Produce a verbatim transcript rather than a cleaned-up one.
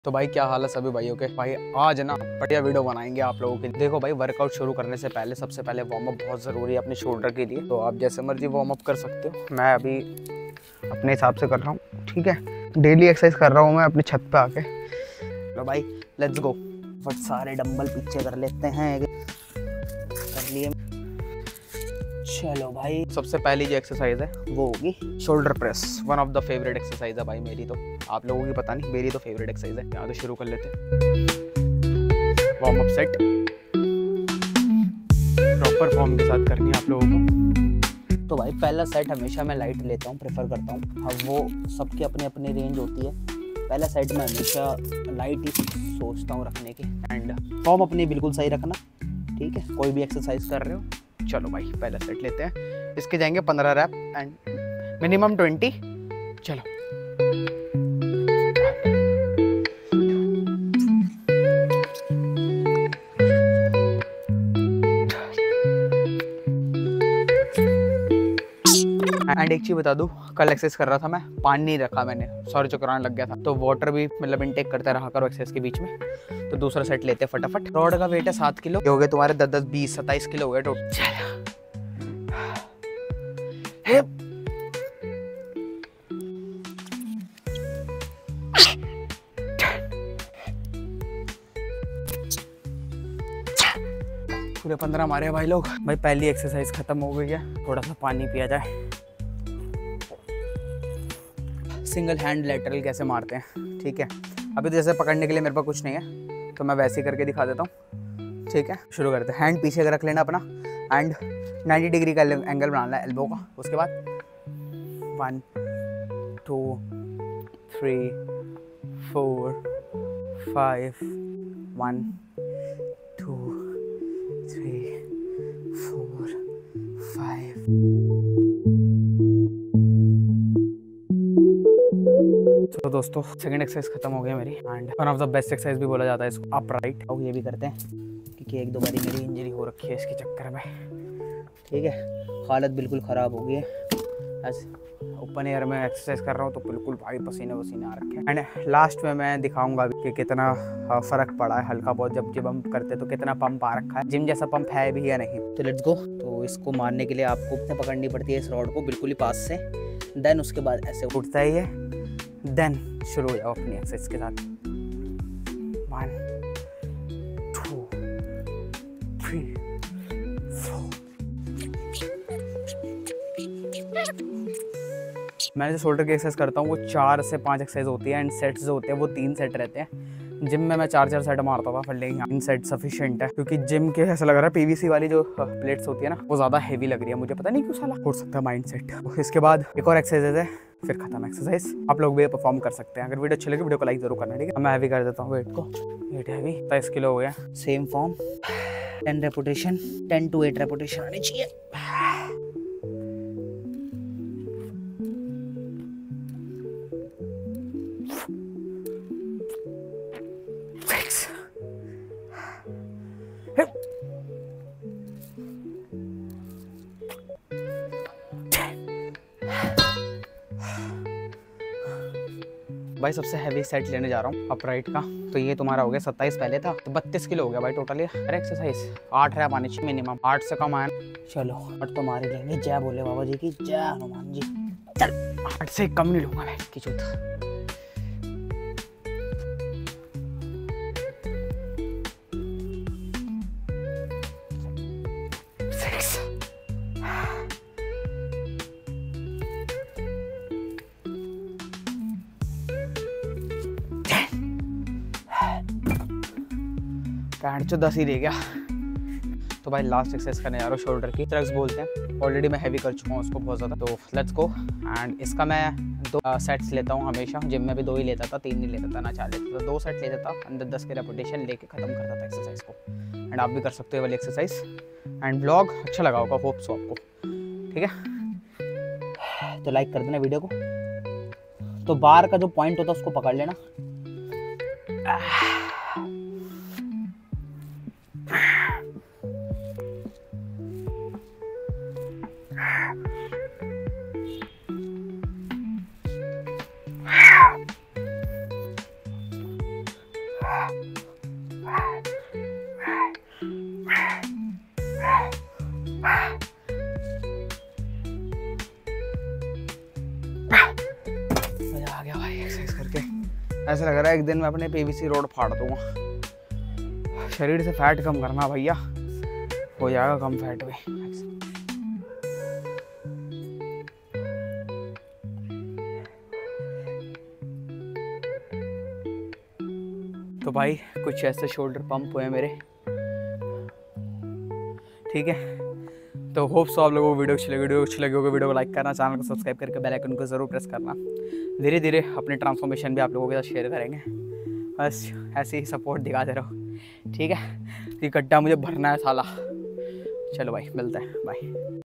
तो भाई क्या हाल है सभी भाइयों के। भाई आज ना बढ़िया वीडियो बनाएंगे आप लोगों के लिए। देखो भाई, वर्कआउट शुरू करने से पहले सबसे पहले वार्म अप बहुत ज़रूरी है अपने शोल्डर के लिए। तो आप जैसे मर्जी वार्म अप कर सकते हो, मैं अभी अपने हिसाब से कर रहा हूँ। ठीक है, डेली एक्सरसाइज कर रहा हूँ मैं अपनी छत पे आके। तो भाई लेट्स गो। फट सारे डंबल पीछे कर लेते हैं, कर लिए। चलो भाई, सबसे पहली जो एक्सरसाइज है वो होगी shoulder press. One of the favourite exercise है भाई मेरी, तो आप लोगों की पता नहीं, मेरी तो फेवरेट एक्सरसाइज है। यहाँ तो शुरू कर लेते हैं। Warm up set proper form के साथ करनी है आप लोगों को। तो भाई पहला सेट हमेशा मैं लाइट लेता हूँ, प्रेफर करता हूँ। अब वो सबकी अपनी अपनी रेंज होती है। पहला सेट मैं हमेशा लाइट ही सोचता हूँ रखने की। एंड फॉर्म अपनी बिल्कुल सही रखना, ठीक है। कोई भी एक्सरसाइज कर रहे हो, चलो भाई पहला सेट लेते हैं। इसके जाएंगे पंद्रह रैप एंड मिनिमम ट्वेंटी। चलो एंड एक चीज बता दूं, कल एक्सरसाइज कर रहा था मैं, पानी नहीं रखा मैंने, सॉरी चक्राने लग गया था। तो वाटर भी मतलब इनटेक करते रहा करो एक्सरसाइज के बीच में। तो दूसरा सेट लेते हैं फटाफट। रॉड का वेट है सात किलो, हो गए तुम्हारे दस दस बीस सत्ताईस किलो हो गए टोटल। पूरे पंद्रह मारे भाई लोग। भाई पहली एक्सरसाइज खत्म हो गई है, थोड़ा सा पानी पिया जाए। सिंगल हैंड लैटरल कैसे मारते हैं, ठीक है। अभी तो जैसे पकड़ने के लिए मेरे पास कुछ नहीं है, तो मैं वैसे ही करके दिखा देता हूँ, ठीक है। शुरू करते हैं। हैंड पीछे रख लेना अपना एंड नाइन्टी डिग्री का एंगल बनाना है एल्बो का। उसके बाद one two three four five, one two three four five. तो दोस्तों सेकंड एक्सरसाइज खत्म हो गई मेरी and one of the best exercise भी बोला जाता है इसको, अप राइट। और ये भी करते हैं क्योंकि एक दो बारी मेरी इंजरी हो रखी है इसके चक्कर में, ठीक है। हालत बिल्कुल ख़राब हो गई है। ऐसे ओपन एयर में एक्सरसाइज कर रहा हूँ तो बिल्कुल भाई पसीने वसीने आ रखे हैं। एंड लास्ट में मैं दिखाऊंगा कि कितना फ़र्क पड़ा है हल्का बहुत, जब जब हम करते तो कितना पंप आ रखा है, जिम जैसा पंप है भी या नहीं। तो लेट्स गो। तो इसको मारने के लिए आपको पकड़नी पड़ती है इस रॉड को बिल्कुल ही पास से। देन उसके बाद ऐसे उठता ही है। देन शुरू हो जाओ अपनी एक्सरसाइज के साथ। One two three four. मैं जो शोल्डर की एक्सरसाइज करता हूँ वो चार से पांच एक्सरसाइज होती है एंड सेट्स जो होते हैं वो तीन सेट रहते हैं। जिम में मैं चार चार सेट मारता था, पर लेकिन तीन सेट सफिशिएंट है क्योंकि जिम के ऐसा लग रहा है पीवीसी वाली जो प्लेट्स होती है ना वो ज़्यादा हैवी लग रही है मुझे, पता नहीं क्यों साला। हो सकता है माइंड सेट। इसके बाद एक और एक्सरसाइज है, फिर खत्म एक्सरसाइज। आप लोग भी परफॉर्म कर सकते हैं। अगर वीडियो अच्छी लगी वीडियो को लाइक जरूर करना, ठीक है। मैं हैवी कर देता हूँ वेट को। वेट हैवी तेईस किलो हो गया। Same form, ten reputation, ten to eight reputation आनी चाहिए। भाई सबसे हैवी सेट लेने जा रहा हूँ अपराइट का। तो ये तुम्हारा हो गया सत्ताईस, पहले था तो बत्तीस किलो हो गया भाई टोटली। हर एक्सरसाइज आठ रैप आनी चाहिए मिनिमम, आठ से कम आए। चलो आठ तो मार ही लेंगे। जय बोले बाबा जी की, जय हनुमान जी। चल आठ से कम नहीं लूंगा मैं की चौथा। पैंट जो दस ही रह गया। तो भाई लास्ट एक्सरसाइज करने जा रहा हूँ शोल्डर की, ट्रक्स बोलते हैं। ऑलरेडी मैं हैवी कर चुका हूँ उसको बहुत ज़्यादा। तो लेट्स गो। एंड इसका मैं दो सेट्स लेता हूँ हमेशा। जिम में भी दो ही लेता था, तीन नहीं लेता था, ना चार लेता था। दो सेट लेता था, अंदर दस के रेपुटेशन लेके खत्म करता था एक्सरसाइज को। एंड आप भी कर सकते हो वाली एक्सरसाइज। एंड ब्लॉग अच्छा लगा होगा होप सो आपको, ठीक है। तो लाइक कर देना वीडियो को। तो बार का जो पॉइंट होता है उसको पकड़ लेना। मजा आ गया भाई एक्सरसाइज करके। ऐसा लग रहा है एक दिन में अपने पीवीसी रोड फाड़ दूंगा। शरीर से फैट कम करना भैया, हो जाएगा कम फैट में। तो भाई कुछ ऐसे शोल्डर पंप हुए मेरे, ठीक है। तो होप सो आप लोगों को वीडियो अच्छी लगी। वीडियो अच्छी लगी होगी वीडियो को लाइक करना, चैनल को सब्सक्राइब करके बेल आइकन को ज़रूर प्रेस करना। धीरे धीरे अपनी ट्रांसफॉर्मेशन भी आप लोगों के साथ शेयर करेंगे। बस ऐसे ही सपोर्ट दिखाते रहो, ठीक है। ये गड्ढा मुझे भरना है साला। चलो भाई मिलते हैं, बाय।